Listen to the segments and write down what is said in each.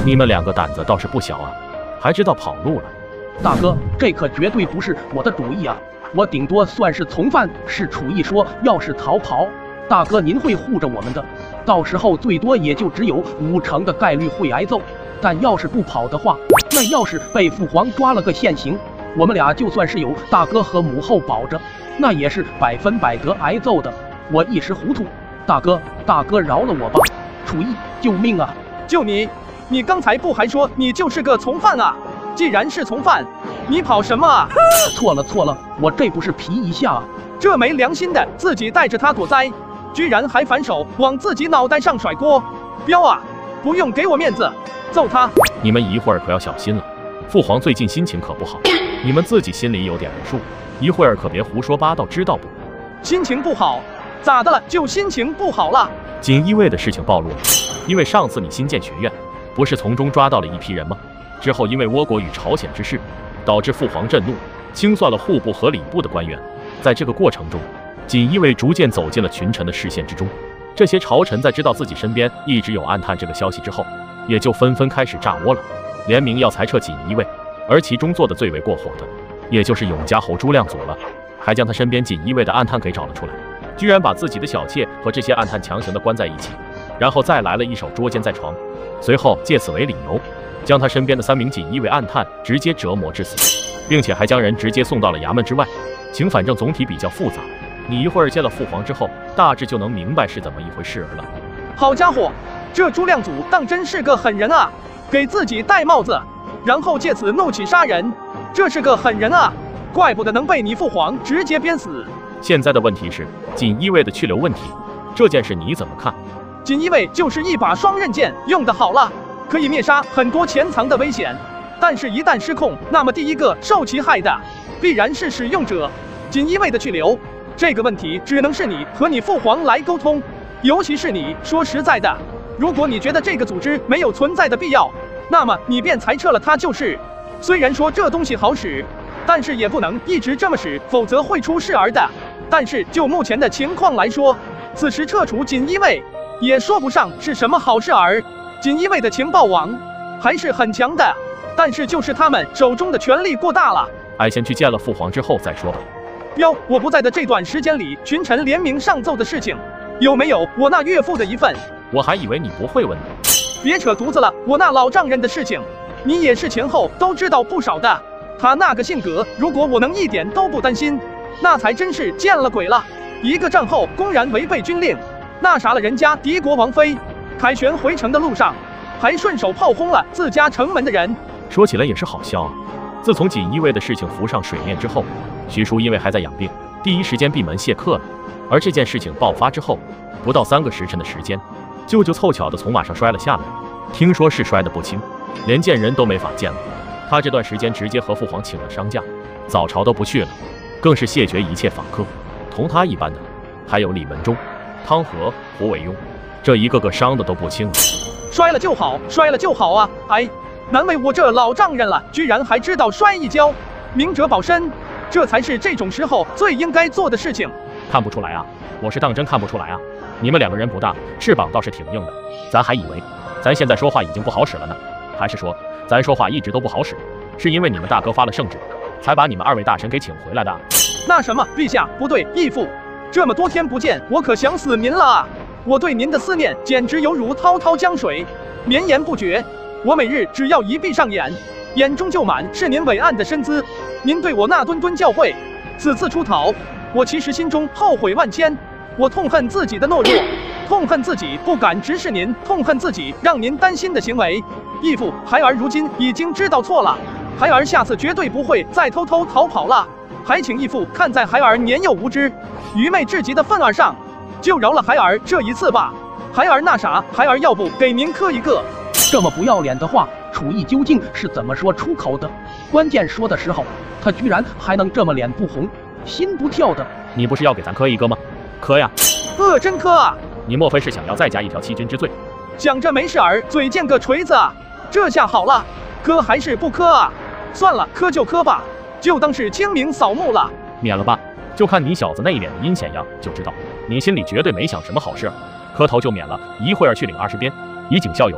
你们两个胆子倒是不小啊，还知道跑路了。 大哥，这可绝对不是我的主意啊，我顶多算是从犯，是楚义说要是逃跑，大哥您会护着我们的，到时候最多也就只有50%的概率会挨揍。但要是不跑的话，那要是被父皇抓了个现行，我们俩就算是有大哥和母后保着，那也是100%得挨揍的。我一时糊涂，大哥饶了我吧！楚义，救命啊！ 就你刚才不还说你就是个从犯啊？既然是从犯，你跑什么啊？ 错了，我这不是皮一下啊！ 这没良心的，自己带着他躲灾，居然还反手往自己脑袋上甩锅！彪啊，不用给我面子，揍他！ 你们一会儿可要小心了，父皇最近心情可不好，你们自己心里有点数，一会儿可别胡说八道，知道不？ 心情不好，咋的了？就心情不好了？ 锦衣卫的事情暴露了，因为上次你新建学院，不是从中抓到了一批人吗？之后因为倭国与朝鲜之事，导致父皇震怒，清算了户部和礼部的官员。在这个过程中，锦衣卫逐渐走进了群臣的视线之中。这些朝臣在知道自己身边一直有暗探这个消息之后，也就纷纷开始炸窝了，联名要裁撤锦衣卫。而其中做的最为过火的，也就是永嘉侯朱亮祖了，还将他身边锦衣卫的暗探给找了出来，居然把自己的小妾和这些暗探强行的关在一起，然后再来了一手捉奸在床，随后借此为理由，将他身边的3名锦衣卫暗探直接折磨致死，并且还将人直接送到了衙门之外。情反正总体比较复杂，你一会儿见了父皇之后，大致就能明白是怎么一回事了。 好家伙，这朱亮祖当真是个狠人啊！给自己戴帽子，然后借此怒起杀人，这是个狠人啊！怪不得能被你父皇直接鞭死。 现在的问题是锦衣卫的去留问题，这件事你怎么看？ 锦衣卫就是一把双刃剑，用得好了，可以灭杀很多潜藏的危险，但是一旦失控，那么第一个受其害的必然是使用者。锦衣卫的去留这个问题，只能是你和你父皇来沟通，尤其是你。说实在的，如果你觉得这个组织没有存在的必要，那么你便裁撤了它就是。虽然说这东西好使，但是也不能一直这么使，否则会出事儿的。但是就目前的情况来说，此时撤除锦衣卫也说不上是什么好事儿。锦衣卫的情报网还是很强的，但是就是他们手中的权力过大了。 先去见了父皇之后再说吧。 彪，我不在的这段时间里，群臣联名上奏的事情，有没有我那岳父的一份？ 我还以为你不会问呢。 别扯犊子了，我那老丈人的事情，你也是前后都知道不少的。他那个性格，如果我能一点都不担心，那才真是见了鬼了。一个战后公然违背军令，那杀了人家敌国王妃，凯旋回城的路上，还顺手炮轰了自家城门的人。 说起来也是好笑啊。自从锦衣卫的事情浮上水面之后，徐叔因为还在养病，第一时间闭门谢客了。而这件事情爆发之后，不到3个时辰的时间，舅舅凑巧的从马上摔了下来，听说是摔得不轻，连见人都没法见了。他这段时间直接和父皇请了伤假，早朝都不去了，更是谢绝一切访客。同他一般的还有李文忠、汤和、胡惟庸，这一个个伤的都不轻了。 摔了就好，摔了就好啊！哎，难为我这老丈人了，居然还知道摔一跤，明哲保身，这才是这种时候最应该做的事情。 看不出来啊，我是当真看不出来啊。你们2个人不大，翅膀倒是挺硬的，咱还以为咱现在说话已经不好使了呢，还是说咱说话一直都不好使，是因为你们大哥发了圣旨，才把你们2位大神给请回来的？ 那什么，陛下不对，义父，这么多天不见，我可想死您了啊！我对您的思念简直犹如滔滔江水，绵延不绝。我每日只要一闭上眼，眼中就满是您伟岸的身姿，您对我那谆谆教诲，此次出逃，我其实心中后悔万千。我痛恨自己的懦弱，痛恨自己不敢直视您，痛恨自己让您担心的行为。义父，孩儿如今已经知道错了，孩儿下次绝对不会再偷偷逃跑了。还请义父看在孩儿年幼无知、愚昧至极的份儿上，就饶了孩儿这一次吧。孩儿那啥，孩儿要不给您磕一个。 这么不要脸的话，楚义究竟是怎么说出口的？关键说的时候，他居然还能这么脸不红心不跳的。 你不是要给咱磕一个吗？磕呀！ 真磕啊！ 你莫非是想要再加一条欺君之罪？ 想着没事儿，嘴贱个锤子啊！这下好了，磕还是不磕啊？算了，磕就磕吧，就当是清明扫墓了。 免了吧，就看你小子那一脸的阴险样，就知道你心里绝对没想什么好事。磕头就免了，一会儿去领20鞭，以儆效尤。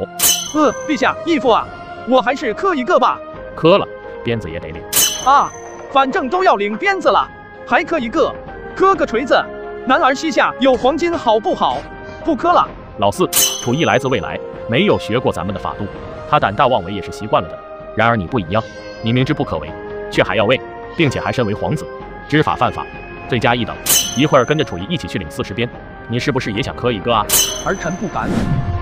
陛下，义父啊，我还是磕一个吧。 磕了，鞭子也得领。 啊，反正都要领鞭子了，还磕一个，磕个锤子。男儿膝下有黄金，好不好？不磕了。 老四，楚义来自未来，没有学过咱们的法度，他胆大妄为也是习惯了的。然而你不一样，你明知不可为，却还要为，并且还身为皇子，知法犯法，罪加一等。一会儿跟着楚义一起去领40鞭，你是不是也想磕一个啊？ 儿臣不敢。